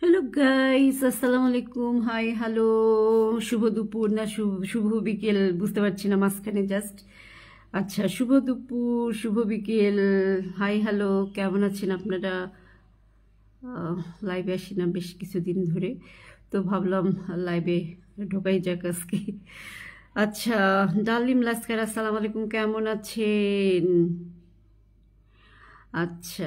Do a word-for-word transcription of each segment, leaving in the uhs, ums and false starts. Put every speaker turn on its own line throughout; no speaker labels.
Hello guys, আসসালামু আলাইকুম। High, hello, শুভ দুপুর না শুভ শুভ বিকেল বুঝতে পারছি না, মাঝখানে জাস্ট। আচ্ছা, শুভ দুপুর, শুভ বিকেল, হাই, হ্যালো, কেমন আছেন আপনারা? লাইভে আসি না বেশ কিছুদিন ধরে, তো ভাবলাম লাইভে ঢোকাই যাক আজকে। আচ্ছা, ডালিম লাস্কার, আসসালামু আলাইকুম, কেমন আছেন? আচ্ছা,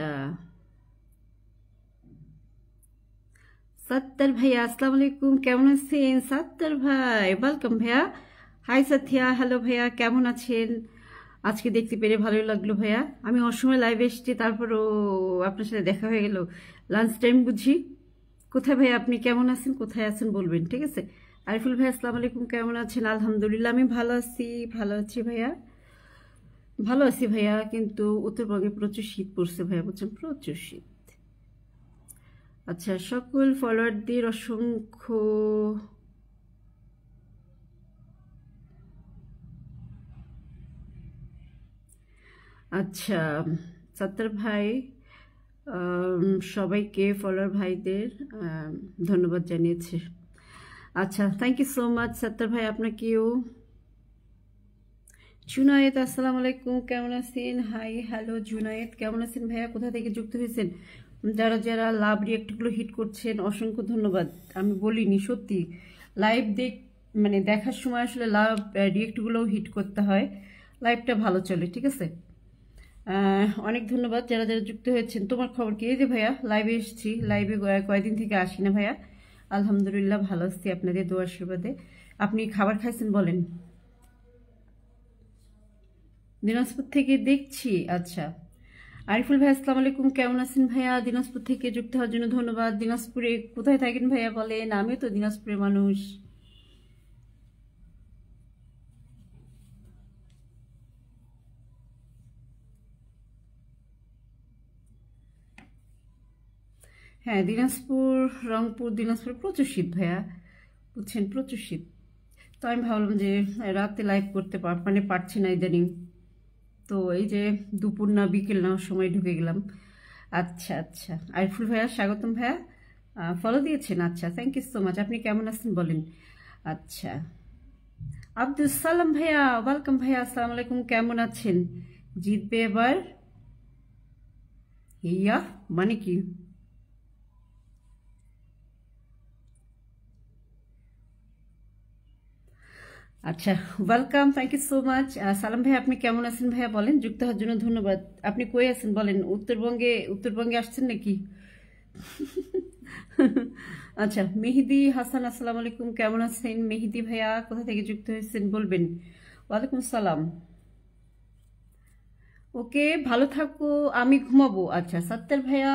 সত্তর ভাইয়া, আসসালামু আলাইকুম, কেমন আছেন? সত্তর ভাই, ওয়েলকাম ভাইয়া। হাই সাথিয়া, হ্যালো ভাইয়া, কেমন আছেন? আজকে দেখতে পেরে ভালোই লাগলো ভাইয়া। আমি অসময় লাইভ এসেছি, তারপরও আপনার সাথে দেখা হয়ে গেল। লাঞ্চ টাইম বুঝি। কোথায় ভাইয়া, আপনি কেমন আছেন, কোথায় আছেন বলবেন, ঠিক আছে? আরিফুল ভাই, আসসালামু আলাইকুম, কেমন আছেন? আলহামদুলিল্লাহ, আমি ভালো আছি, ভালো আছি ভাইয়া, ভালো আছি ভাইয়া। কিন্তু উত্তরবঙ্গে প্রচুর শীত পড়ছে ভাইয়া, বলছেন প্রচুর শীত। আচ্ছা, সকল ফলোয়ারদের অসংখ্য আচ্ছা সত্তর ভাই, সবাইকে ফলোয়ার ভাইদের ধন্যবাদ জানিয়েছে। আচ্ছা, থ্যাংক ইউ সো মাচ সত্তর ভাই, আপনাকেও। জুনায়েদ, আসসালামু আলাইকুম, কেমন আছেন? হাই, হ্যালো জুনায়েদ, কেমন আছেন ভাইয়া? কোথা থেকে যুক্ত হয়েছেন? যারা যারা লাভ রিয়েক্টগুলো হিট করছেন অসংখ্য ধন্যবাদ। আমি বলিনি, সত্যি লাইভ দেখ মানে দেখার সময় আসলে লাভ রিয়েক্টগুলোও হিট করতে হয়, লাইভটা ভালো চলে, ঠিক আছে? অনেক ধন্যবাদ যারা যারা যুক্ত হয়েছেন। তোমার খবর কি? এই যে ভাইয়া লাইভে এসেছি, লাইভে কয়েকদিন থেকে আসি না ভাইয়া। আলহামদুলিল্লাহ ভালো আছি আপনাদের দোয়া আশীর্বাদে। আপনি খাবার খাইছেন বলেন? দিনাজপুর থেকে দেখছি। আচ্ছা, আরিফুল ভাই, আসসালামু আলাইকুম, কেমন আছেন ভাইয়া? দিনাজপুর থেকে যুক্ত হওয়ার জন্য ধন্যবাদ। দিনাজপুরে কোথায় থাকেন ভাইয়া বলেন? আমিও তো দিনাজপুরের মানুষ। হ্যাঁ, দিনাজপুর, রংপুর, দিনাজপুর প্রচুর শীত ভাইয়া, বুঝছেন, প্রচুর শীত। তো আমি ভাবলাম যে রাতে লাইভ করতে পার মানে পারছি না ইদানিং, তো এই যে দুপুর না বিকেল না সময় ঢুকে গেলাম। আচ্ছা আচ্ছা, আরিফুল ভাইয়া স্বাগতম ভাইয়া, ফলো দিয়েছেন, আচ্ছা থ্যাংক ইউ সো মাচ। আপনি কেমন আছেন বলেন? আচ্ছা, আব্দুল সালাম ভাইয়া, ওয়েলকাম ভাইয়া, আসসালামু আলাইকুম, কেমন আছেন? জিতবে এবার? ইয়া মানে কি? আচ্ছা, welcome, thank you so much. সালাম ভাই, আপনি কেমন আছেন ভাইয়া বলেন? যুক্ত হওয়ার জন্য ধন্যবাদ। আপনি কই আছেন বলেন? উত্তরবঙ্গে উত্তরবঙ্গে আসছেন নাকি? আচ্ছা, মেহেদি হাসান, আসসালামু আলাইকুম, কেমন আছেন? মেহেদি ভাইয়া কোথা থেকে যুক্ত হয়েছেন বলবেন? ওয়ালাইকুম সালাম। ওকে, ভালো থাকো, আমি ঘুমাবো। আচ্ছা সত্তর ভাইয়া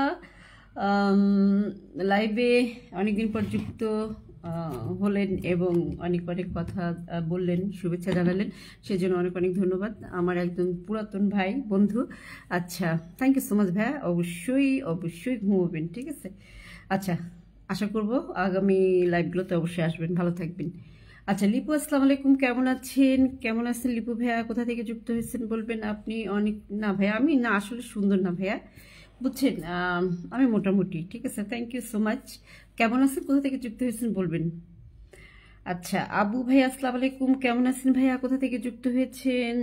লাইভে অনেকদিন পর যুক্ত হলেন এবং অনেক অনেক কথা বললেন, শুভেচ্ছা জানালেন, সেজন্য অনেক অনেক ধন্যবাদ। আমার একজন পুরাতন ভাই বন্ধু। আচ্ছা, থ্যাংক ইউ সো মাচ ভাইয়া, অবশ্যই অবশ্যই ঘুমাবেন, ঠিক আছে? আচ্ছা, আশা করব আগামী লাইভগুলোতে অবশ্যই আসবেন, ভালো থাকবেন। আচ্ছা, লিপু, আসসালামু আলাইকুম, কেমন আছেন? কেমন আছেন লিপু ভাইয়া? কোথা থেকে যুক্ত হয়েছেন বলবেন? আপনি অনেক না ভাইয়া, আমি না আসলে সুন্দর না ভাইয়া, বুঝছেন, আমি মোটামুটি, ঠিক আছে? Thank you so much. কেমন আছেন, কোথা থেকে যুক্ত হয়েছেন বলবেন? আচ্ছা, আবু ভাইয়া, আসসালামু আলাইকুম, কেমন আছেন ভাইয়া? কোথা থেকে যুক্ত হয়েছেন?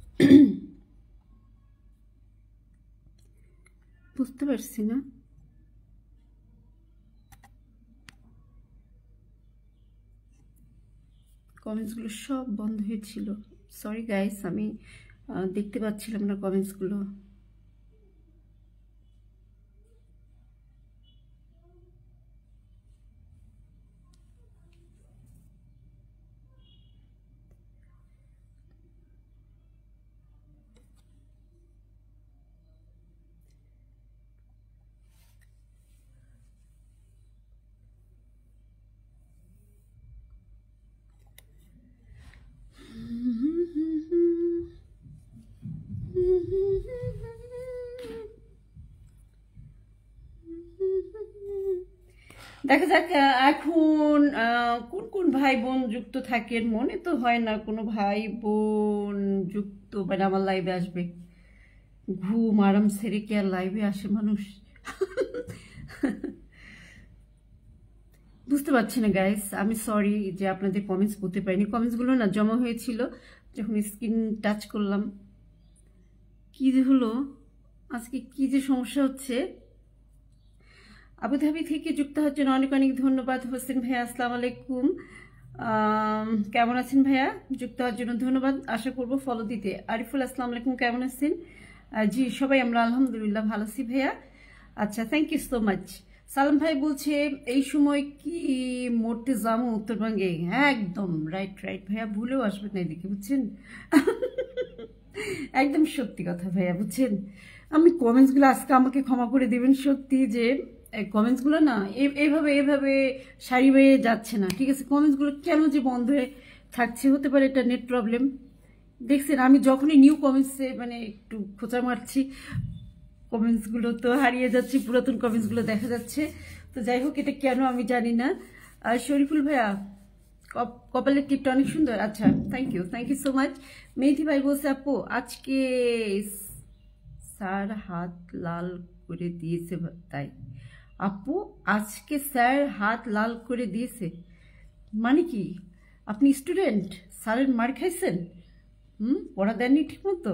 বুঝতে পারছি না, কমেন্টসগুলো সব বন্ধ হয়েছিল, সরি গাইস, আমি দেখতে পাচ্ছিলাম না কমেন্টসগুলো। দেখা যাক এখন কোন কোন ভাই বোন যুক্ত থাকেন, মনে তো হয় না কোনো ভাই বোন যুক্ত মানে আমার লাইভে আসবে। ঘুম আরাম সেরে কি আর লাইভে আসে মানুষ? বুঝতে পারছি না গাইস, আমি সরি যে আপনাদের কমেন্টস পড়তে পারিনি। কমেন্টসগুলো না জমা হয়েছিল, যখন স্ক্রিন টাচ করলাম কি যে হলো, আজকে কি যে সমস্যা হচ্ছে। আবুধাবি থেকে যুক্ত হচ্ছেন, অনেক অনেক ধন্যবাদ। হোসেন ভাইয়া আসসালামু আলাইকুম, কেমন আছেন ভাইয়া? যুক্ত হওয়ার জন্য ধন্যবাদ, আশা করবো ফলো দিতে। আরিফুল আসসালামু আলাইকুম, কেমন আছেন? জি সবাই আমরা আলহামদুলিল্লাহ ভালো আছি ভাইয়া। আচ্ছা, থ্যাংক ইউ সো মাচ। সালাম ভাই বলছে এই সময় কি মরতে যাবো উত্তরবঙ্গে? হ্যাঁ একদম রাইট রাইট ভাইয়া, ভুলেও আসবেন না এদিকে, বুঝছেন? একদম সত্যি কথা ভাইয়া, বুঝছেন? আমি কমেন্টসগুলো আজকে আমাকে ক্ষমা করে দেবেন, সত্যি যে কমেন্টসগুলো না এইভাবে এইভাবে সারি বেয়ে যাচ্ছে না, ঠিক আছে? কমেন্টসগুলো কেন যে বন্ধ হয়ে থাকছে, হতে পারে এটা নেট প্রবলেম। দেখছেন আমি যখনই নিউ কমেন্টসে মানে একটু খোঁচা মারছি, কমেন্টসগুলো তো হারিয়ে যাচ্ছে, পুরাতন কমেন্টসগুলো দেখা যাচ্ছে। তো যাই হোক, এটা কেন আমি জানি না। আর শরীফুল ভাইয়া কপালের টিপটা অনেক সুন্দর। আচ্ছা, thank you thank you so much. Mehedi ভাই বলছে আপু আজকে স্যার হাত লাল করে দিয়েছে, তাই আপু আজকে স্যার হাত লাল করে দিয়েছে মানে কি? আপনি স্টুডেন্ট, স্যারের মার খাইছেন? হুম, পড়া দেননি ঠিক মতো?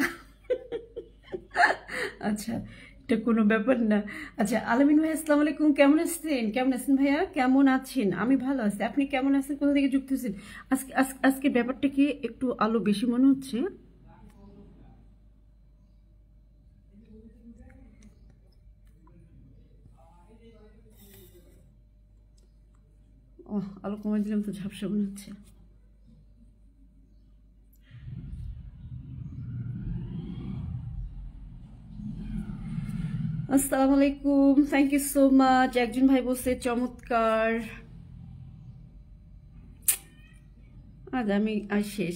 আচ্ছা, এটা কোনো ব্যাপার না। আচ্ছা, আলামিন ভাই আসসালামু আলাইকুম, কেমন আছেন? কেমন আছেন ভাইয়া? কেমন আছেন? আমি ভালো আছি, আপনি কেমন আছেন? কোথা থেকে যুক্ত হয়েছেন? আজকে আজকে ব্যাপারটা কি একটু আলো বেশি মনে হচ্ছে? ও, আলো কমাই দিলাম তো ঝাপসা মনে হচ্ছে। আসসালামু আলাইকুম, থ্যাংক ইউ সো মাচ। একজন ভাই বলছে চমৎকার। আজ আমি আজ শেষ।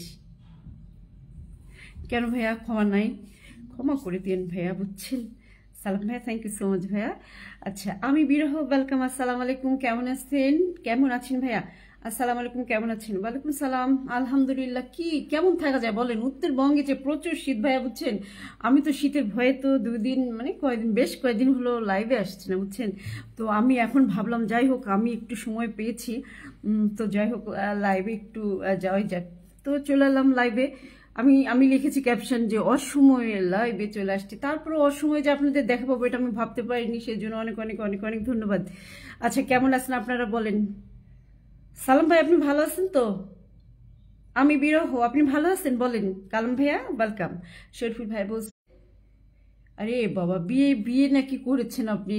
কেন ভাইয়া ক্ষমা নাই? ক্ষমা করে দিন ভাইয়া, বুঝছেন? সালাম ভাইয়া, থ্যাংক ইউ সো মাচ ভাইয়া। আচ্ছা, আমি বিরহ ওয়েলকাম, আসসালামু আলাইকুম, কেমন আছেন? কেমন আছেন ভাইয়া? আসসালামু আলাইকুম, কেমন আছেন? ওয়ালাইকুম সালাম, আলহামদুলিল্লাহ। কি কেমন থাকা যায় বলেন? উত্তরবঙ্গে যে প্রচুর শীত ভাইয়া, বুঝছেন? আমি তো শীতের ভয়ে তো দুই দিন মানে কয়েকদিন বেশ কয়েকদিন হলো লাইভে আসছি না, বুঝছেন? তো আমি এখন ভাবলাম যাই হোক, আমি একটু সময় পেয়েছি, তো যাই হোক লাইভে একটু যাওয়াই যাক। তো চলে এলাম লাইভে। আমি আমি লিখেছি ক্যাপশন যে অসময়ে লাইভে চলে আসছি, তারপরে অসময়ে যে আপনাদের দেখা পাবো এটা আমি ভাবতে পারিনি, সেই জন্য অনেক অনেক অনেক অনেক ধন্যবাদ। আচ্ছা, কেমন আছেন আপনারা বলেন? সালাম ভাই আপনি ভালো আছেন তো? আমি বিরহ, আপনি ভালো আছেন বলেন? কালাম ভাইয়া ওয়েলকাম। শরীফুল ভাই বলছে আরে বাবা, বিয়ে বিয়ে নাকি করেছেন আপনি?